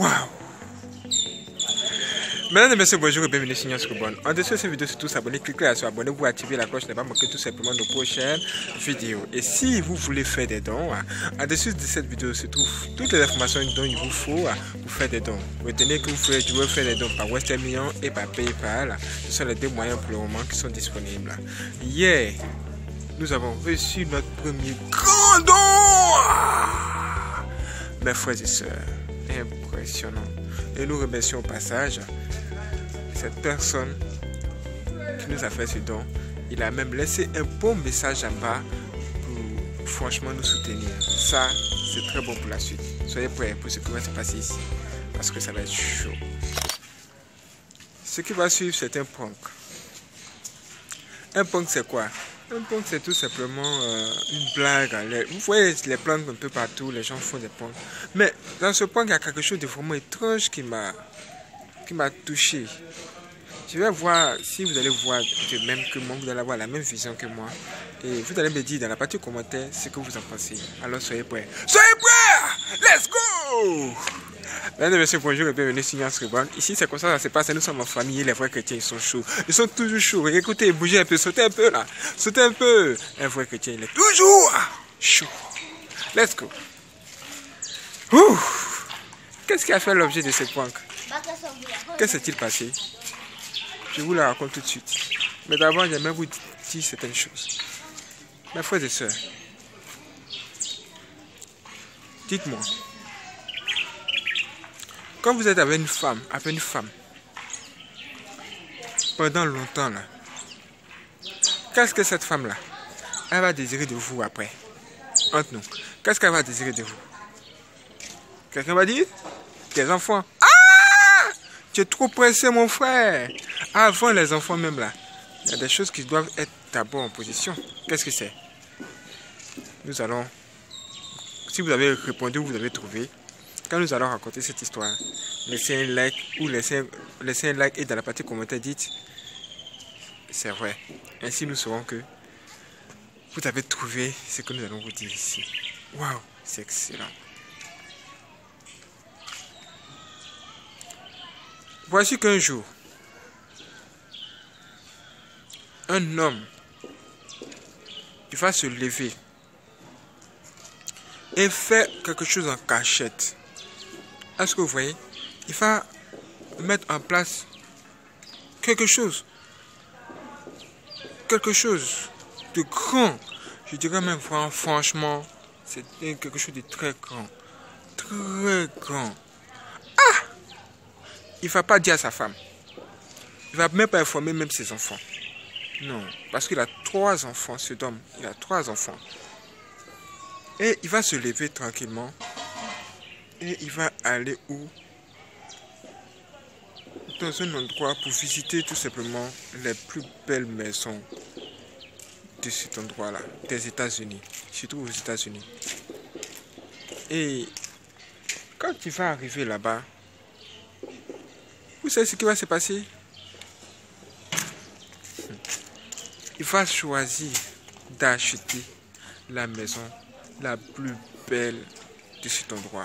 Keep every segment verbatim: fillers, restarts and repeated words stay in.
Waouh! Mesdames et messieurs, bonjour et bienvenue sur Nyascobon. En dessous de cette vidéo, surtout s'abonner, cliquez sur abonnez-vous, activez la cloche, ne pas manquer tout simplement nos prochaines vidéos. Et si vous voulez faire des dons, en dessous de cette vidéo se trouvent toutes les informations dont il vous faut pour faire des dons. Retenez que vous pouvez faire des dons par Western Union et par PayPal. Ce sont les deux moyens pour le moment qui sont disponibles. Hier, nous avons reçu notre premier grand don. Mes frères et sœurs, impressionnant. Et nous remercions au passage cette personne qui nous a fait ce don. Il a même laissé un bon message en bas pour franchement nous soutenir. Ça, c'est très bon pour la suite. Soyez prêts pour ce qui va se passer ici, parce que ça va être chaud. Ce qui va suivre, c'est un prank. Un prank, c'est quoi? Un prank, c'est tout simplement euh, une blague. Les, vous voyez les pranks un peu partout, les gens font des pranks. Mais dans ce prank, il y a quelque chose de vraiment étrange qui m'a qui m'a touché. Je vais voir, si vous allez voir de même que moi, vous allez avoir la même vision que moi. Et vous allez me dire dans la partie commentaire ce que vous en pensez. Alors soyez prêts. Soyez prêts! Let's go! Mesdames et messieurs, bonjour et bienvenue sur Nyascobon. Ici, c'est comme ça que ça se passe. Nous sommes en famille. Les vrais chrétiens, ils sont chauds. Ils sont toujours chauds. Écoutez, bougez un peu, sautez un peu là. Sautez un peu. Un vrai chrétien, il est toujours chaud. Let's go. Ouh. Qu'est-ce qui a fait l'objet de ce prank? Qu'est-ce qui s'est-il passé? Je vous la raconte tout de suite. Mais d'abord, j'aimerais vous dire certaines choses. Mes frères et sœurs, dites-moi, quand vous êtes avec une femme, avec une femme, pendant longtemps là, qu'est-ce que cette femme là, elle va désirer de vous après? Entre nous, qu'est-ce qu'elle va désirer de vous? Quelqu'un va dire? Des enfants. Ah! Tu es trop pressé mon frère. Avant les enfants même là, il y a des choses qui doivent être d'abord en position. Qu'est-ce que c'est? Nous allons, si vous avez répondu, vous avez trouvé. Quand nous allons raconter cette histoire, laissez un like ou laissez, laissez un like et dans la partie commentaire dites c'est vrai. Ainsi nous saurons que vous avez trouvé ce que nous allons vous dire ici. Waouh, c'est excellent. Voici qu'un jour, un homme, il va se lever et faire quelque chose en cachette. Est-ce que vous voyez? Il va mettre en place quelque chose. Quelque chose de grand. Je dirais même franchement, c'est quelque chose de très grand. Très grand. Ah! Il ne va pas dire à sa femme. Il ne va même pas informer même ses enfants. Non, parce qu'il a trois enfants, cet homme. Il a trois enfants. Et il va se lever tranquillement. Et il va aller où? Dans un endroit pour visiter tout simplement les plus belles maisons de cet endroit-là, des États-Unis, surtout aux États-Unis. Et quand il va arriver là-bas, vous savez ce qui va se passer? Il va choisir d'acheter la maison la plus belle de cet endroit.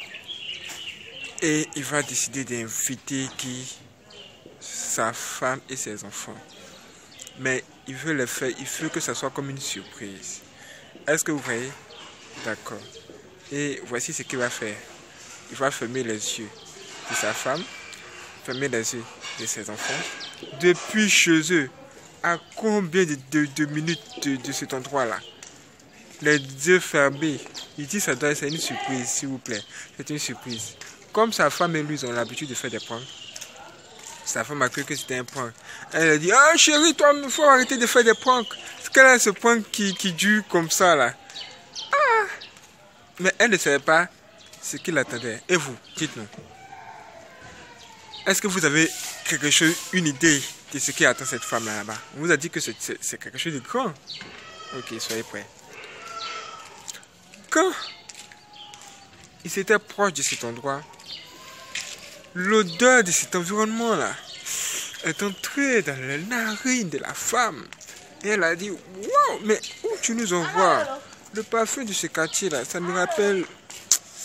Et il va décider d'inviter qui? Sa femme et ses enfants. Mais il veut le faire, il veut que ça soit comme une surprise. Est-ce que vous voyez? D'accord. Et voici ce qu'il va faire. Il va fermer les yeux de sa femme, fermer les yeux de ses enfants. Depuis chez eux, à combien de, de, de minutes de, de cet endroit-là? Les yeux fermés. Il dit ça doit être une surprise, s'il vous plaît. C'est une surprise. Comme sa femme et lui ils ont l'habitude de faire des pranks, sa femme a cru que c'était un prank. Elle a dit, ah chérie, toi, il faut arrêter de faire des pranks. Quel est ce prank qui, qui dure comme ça là? Ah! Mais elle ne savait pas ce qu'il attendait. Et vous, dites-nous. Est-ce que vous avez quelque chose, une idée de ce qui attend cette femme là-bas? On vous a dit que c'est quelque chose de grand. Ok, soyez prêts. Quand il s'était proche de cet endroit, l'odeur de cet environnement-là est entrée dans les narines de la femme. Et elle a dit, wow, mais où tu nous envoies? Le parfum de ce quartier-là, ça me rappelle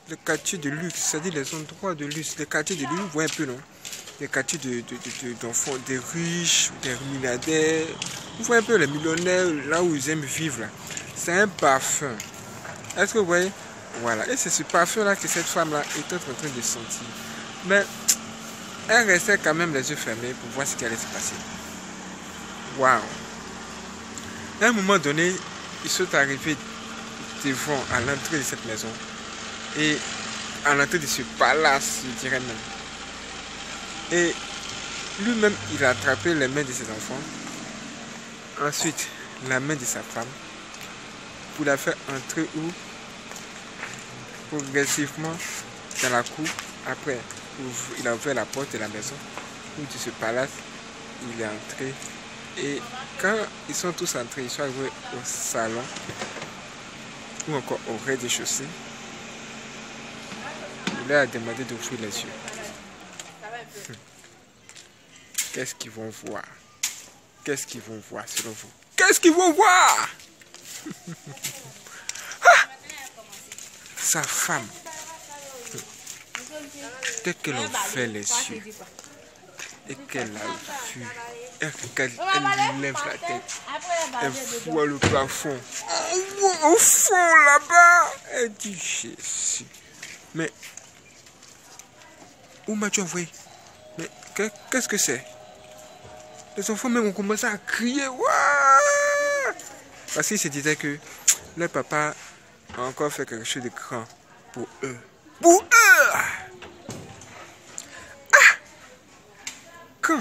les quartiers de luxe, c'est-à-dire les endroits de luxe, les quartiers de luxe, vous voyez un peu, non? Les quartiers de, de, de, de, d'enfants, des riches, des milliardaires, vous voyez un peu les millionnaires, là où ils aiment vivre, là. C'est un parfum. Est-ce que vous voyez? Voilà. Et c'est ce parfum-là que cette femme-là est en train de sentir. Mais elle restait quand même les yeux fermés pour voir ce qui allait se passer. Waouh! À un moment donné, ils sont arrivés devant, à l'entrée de cette maison. Et à l'entrée de ce palace, je dirais même. Et lui-même, il a attrapé les mains de ses enfants. Ensuite, la main de sa femme. Pour la faire entrer où? Progressivement dans la cour. Après, il a ouvert la porte de la maison. Ou de ce palace, il est entré. Et quand ils sont tous entrés, ils sont arrivés au salon. Ou encore au rez-de-chaussée. Il leur a demandé d'ouvrir les yeux. Qu'est-ce qu'ils vont voir? Qu'est-ce qu'ils vont voir selon vous? Qu'est-ce qu'ils vont voir? Ah! Sa femme, dès qu'elle ouvrait les yeux et qu'elle a vu, elle regarde, elle lève la tête, elle voit le plafond. Oh, au fond là-bas, elle dit Jésus. Mais où m'as-tu envoyé? Mais qu'est-ce que c'est? Les enfants même ont commencé à crier. Ouah! Parce qu'ils se disaient que leur papa a encore fait quelque chose de grand pour eux. Pour eux! Ah! Quand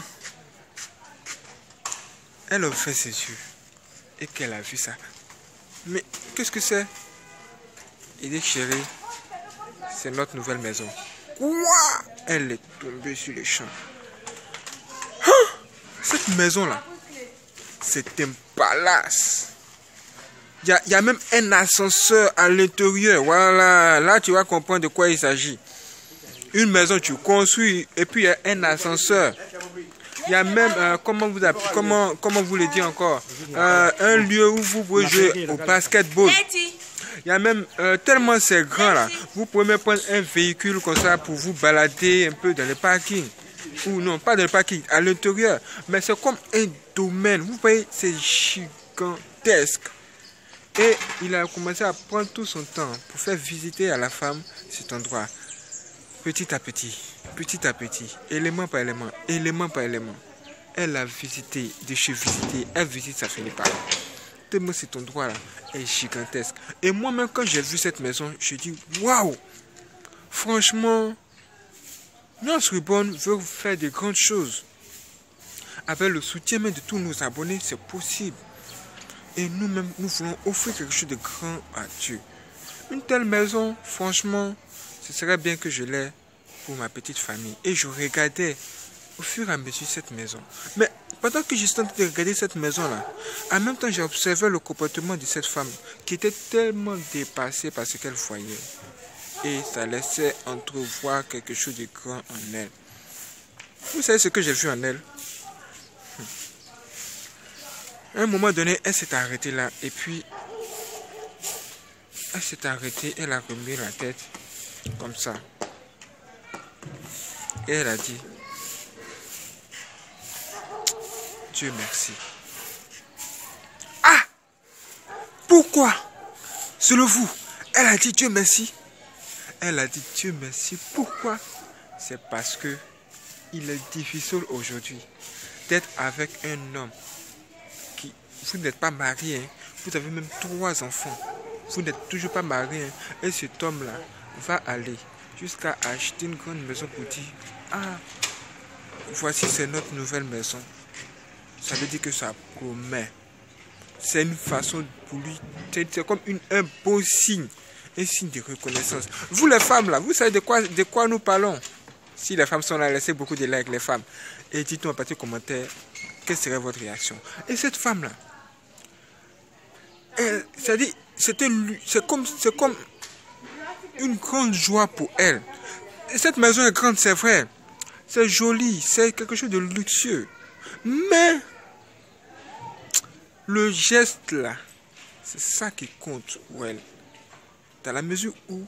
elle a ouvert ses yeux et qu'elle a vu ça. Mais qu'est-ce que c'est? Il dit chérie, c'est notre nouvelle maison. Quoi? Elle est tombée sur les champs. Hein? Cette maison-là, c'est un palace. Il y, y a même un ascenseur à l'intérieur. Voilà, là tu vas comprendre de quoi il s'agit. Une maison, tu construis et puis il y a un ascenseur. Il y a même, euh, comment, vous appelez, comment, comment vous le dites encore, euh, un lieu où vous pouvez jouer au basketball. Il y a même, euh, tellement c'est grand là, vous pouvez même prendre un véhicule comme ça pour vous balader un peu dans le parking. Ou non, pas dans le parking, à l'intérieur. Mais c'est comme un domaine. Vous voyez, c'est gigantesque. Et il a commencé à prendre tout son temps pour faire visiter à la femme cet endroit. Petit à petit, petit à petit, élément par élément, élément par élément. Elle a visité, de chez visiter, elle visite, ça finit par là. Tellement cet endroit-là est gigantesque. Et moi-même, quand j'ai vu cette maison, je dis waouh! Franchement, North Reborn veut faire de grandes choses. Avec le soutien même de tous nos abonnés, c'est possible. Et nous-mêmes, nous voulons offrir quelque chose de grand à Dieu. Une telle maison, franchement, ce serait bien que je l'aie pour ma petite famille. Et je regardais au fur et à mesure cette maison. Mais pendant que j'étais en train de regarder cette maison-là, en même temps, j'ai observé le comportement de cette femme qui était tellement dépassée par ce qu'elle voyait. Et ça laissait entrevoir quelque chose de grand en elle. Vous savez ce que j'ai vu en elle? À un moment donné, elle s'est arrêtée là. Et puis, elle s'est arrêtée. Elle a remis la tête comme ça. Et elle a dit, Dieu merci. Ah! Pourquoi? Selon vous, elle a dit Dieu merci. Elle a dit Dieu merci. Pourquoi? C'est parce que il est difficile aujourd'hui d'être avec un homme qui... Vous n'êtes pas marié, hein? Vous avez même trois enfants. Vous n'êtes toujours pas marié. Hein? Et cet homme-là va aller jusqu'à acheter une grande maison pour dire, ah, voici c'est notre nouvelle maison. Ça veut dire que ça promet. C'est une façon pour lui, c'est comme une, un beau signe. Un signe de reconnaissance. Vous les femmes là, vous savez de quoi, de quoi nous parlons? Si les femmes sont là, laissez beaucoup de likes les femmes. Et dites-nous en partie commentaire, quelle serait votre réaction? Et cette femme là, c'est-à-dire, c'était, c'est comme, c'est comme une grande joie pour elle. Et cette maison est grande, c'est vrai. C'est joli, c'est quelque chose de luxueux. Mais, le geste là, c'est ça qui compte pour elle. Dans la mesure où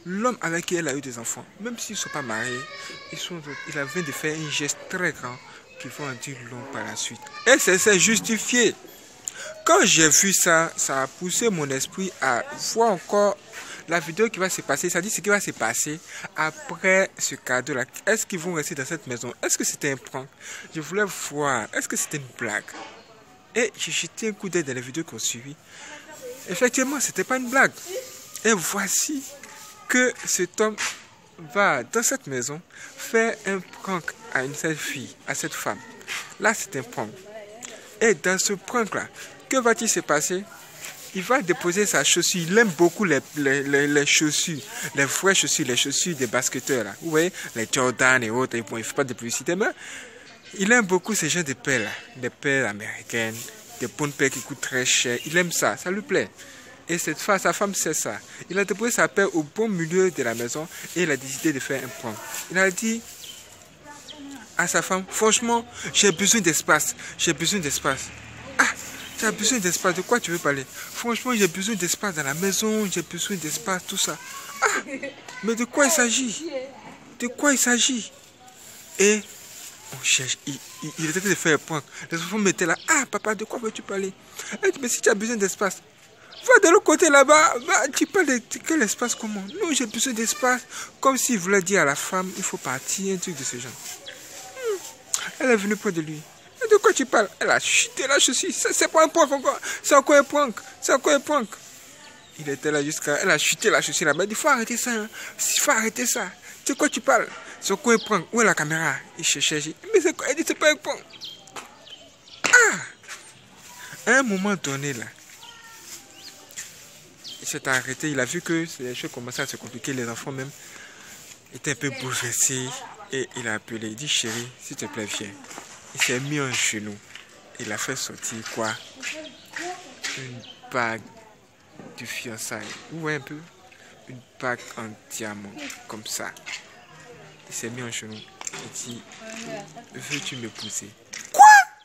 l'homme avec qui elle a eu des enfants, même s'ils ne sont pas mariés, ils sont, il avait de faire un geste très grand qui va en dire long par la suite. Et c'est justifié. Quand j'ai vu ça, ça a poussé mon esprit à voir encore la vidéo qui va se passer. Ça dit ce qui va se passer après ce cadeau-là. Est-ce qu'ils vont rester dans cette maison? Est-ce que c'était un prank? Je voulais voir. Est-ce que c'était une blague? Et j'ai jeté un coup d'œil dans les vidéos qu'on suivit. Effectivement, c'était pas une blague. Et voici que cet homme va dans cette maison faire un prank à une seule fille, à cette femme. Là, c'est un prank. Et dans ce prank-là, que va-t-il se passer? Il va déposer sa chaussure. Il aime beaucoup les, les, les, les chaussures, les vraies chaussures, les chaussures des basketteurs. Là. Vous voyez, les Jordan et autres. Bon, il ne fait pas de publicité, mais il aime beaucoup ces genres de paires là. Des paires américaines, des bonnes paires qui coûtent très cher. Il aime ça, ça lui plaît. Et cette femme, sa femme sait ça. Il a déposé sa paire au bon milieu de la maison et il a décidé de faire un prank. Il a dit à sa femme, franchement, j'ai besoin d'espace. J'ai besoin d'espace. Ah, tu as besoin d'espace. De quoi tu veux parler? Franchement, j'ai besoin d'espace dans la maison. J'ai besoin d'espace, tout ça. Ah, mais de quoi il s'agit? De quoi il s'agit? Et on cherche. Il, il, il était de faire un prank. Les enfants mettaient là. Ah, papa, de quoi veux-tu parler? Elle dit, mais si tu as besoin d'espace, va de l'autre côté là-bas. Tu parles de quel espace comment? Non, j'ai besoin d'espace. Comme s'il voulait dire à la femme, il faut partir, un truc de ce genre. Hmm. Elle est venue près de lui. Et de quoi tu parles? Elle a chuté la chaussure. C'est pas un prank encore. C'est encore un prank. C'est encore un prank. Il était là jusqu'à... Elle a chuté la chaussure là-bas. Il dit, il faut arrêter ça. Hein. Il faut arrêter ça. De quoi tu parles? C'est encore un prank. Où est la caméra? Il cherchait. Mais c'est quoi? Elle dit, c'est pas un prank. Ah! À un moment donné là, il s'est arrêté, il a vu que les choses commençaient à se compliquer, les enfants même étaient un peu bouleversés et il a appelé, il dit chérie, s'il te plaît viens. Il s'est mis en genou, il a fait sortir quoi? Une bague de fiançailles, vous voyez un peu? Une bague en diamant, comme ça. Il s'est mis en genou, il dit, veux-tu m'épouser? Quoi?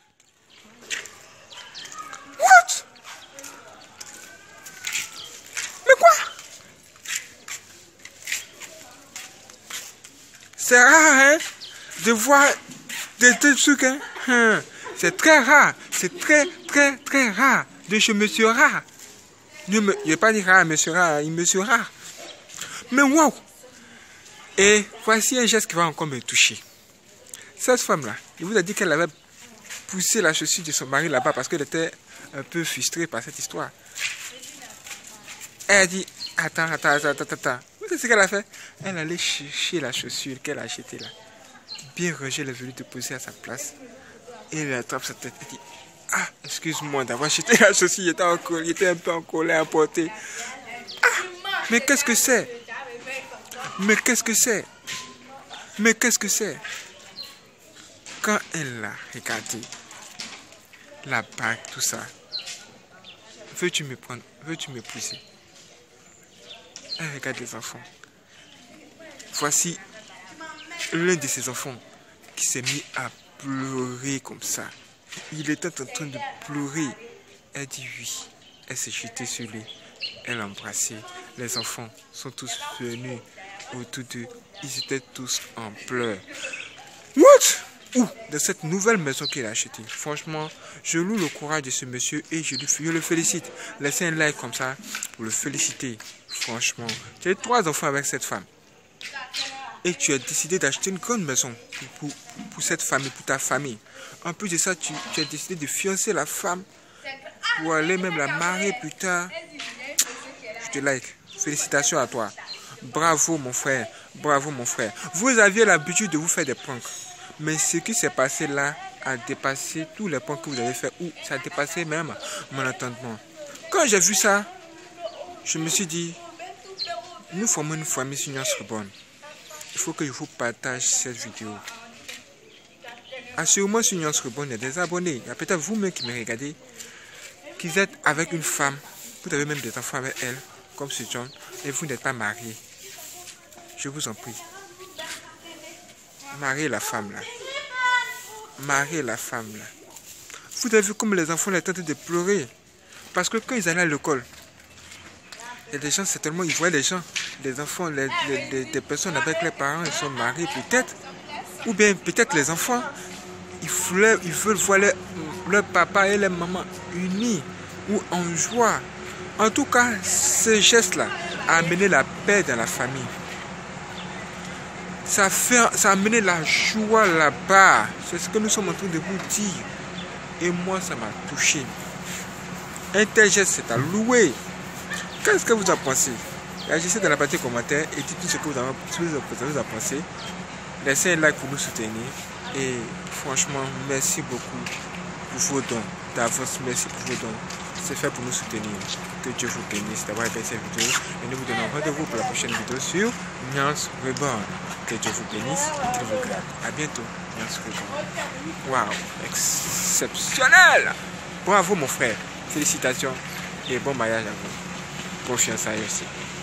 C'est rare, hein, de voir des trucs, hein. Hum. C'est très rare. C'est très, très, très rare de chez Monsieur Rare. Je ne vais pas dire rare, Monsieur Rare, il Monsieur Rare. Mais waouh! Et voici un geste qui va encore me toucher. Cette femme-là, il vous a dit qu'elle avait poussé la chaussure de son mari là-bas parce qu'elle était un peu frustrée par cette histoire. Elle a dit, attends, attends, attends, attends, attends. Vous savez ce qu'elle a fait? Elle allait chercher la chaussure qu'elle a achetée là. Bien rangée, elle est venue te poser à sa place. Et elle attrape sa tête. Elle dit, ah, excuse-moi d'avoir acheté la chaussure. Il était, en colère, il était un peu en colère à porter. Ah, mais qu'est-ce que c'est? Mais qu'est-ce que c'est? Mais qu'est-ce que c'est? Quand elle a regardé la bague, tout ça, veux-tu me prendre? Veux-tu m'épouser? Elle regarde les enfants. Voici l'un de ses enfants qui s'est mis à pleurer comme ça. Il était en train de pleurer. Elle dit oui. Elle s'est jetée sur lui. Elle l'a embrassé. Les enfants sont tous venus autour d'eux. Ils étaient tous en pleurs. What? Où? Dans cette nouvelle maison qu'il a achetée. Franchement, je loue le courage de ce monsieur et je, lui, je le félicite. Laissez un like comme ça pour le féliciter. Franchement, tu as trois enfants avec cette femme. Et tu as décidé d'acheter une grande maison pour, pour, pour cette famille, pour ta famille. En plus de ça, tu, tu as décidé de fiancer la femme pour aller même la marier plus tard. Je te like. Félicitations à toi. Bravo mon frère. Bravo mon frère. Vous aviez l'habitude de vous faire des pranks. Mais ce qui s'est passé là a dépassé tous les pranks que vous avez fait. Ou ça a dépassé même mon entendement. Quand j'ai vu ça, je me suis dit, nous formons une famille sur Nuance Reborn. Il faut que je vous partage cette vidéo. Assurément sur Nuance Reborn, il y a des abonnés. Il y a peut-être vous-même qui me regardez, qui êtes avec une femme, vous avez même des enfants avec elle, comme ce John, et vous n'êtes pas marié. Je vous en prie. Mariez la femme là. Mariez la femme là. Vous avez vu comme les enfants étaient en train de pleurer. Parce que quand ils allaient à l'école, il y a des gens, certainement, ils voyaient des gens des enfants, les, les, les, des personnes avec les parents, ils sont mariés peut-être, ou bien peut-être les enfants, ils veulent, ils veulent voir leur, leur papa et leur maman unis ou en joie. En tout cas, ce geste-là a amené la paix dans la famille. Ça, fait, ça a amené la joie là-bas. C'est ce que nous sommes en train de vous dire. Et moi, ça m'a touché. Un tel geste, c'est à louer. Qu'est-ce que vous en pensez? Réagissez dans la partie commentaire et dites tout ce que vous en avez pensé. Laissez un like pour nous soutenir. Et franchement, merci beaucoup pour vos dons. D'avance, merci pour vos dons. C'est fait pour nous soutenir. Que Dieu vous bénisse d'avoir aimé cette vidéo. Et nous vous donnons rendez-vous pour la prochaine vidéo sur Nyans Reborn. Que Dieu vous bénisse et qu'il vous garde. A bientôt. Nyans Reborn. Waouh, exceptionnel! Bravo mon frère. Félicitations et bon mariage à vous. Bon fiançailles aussi.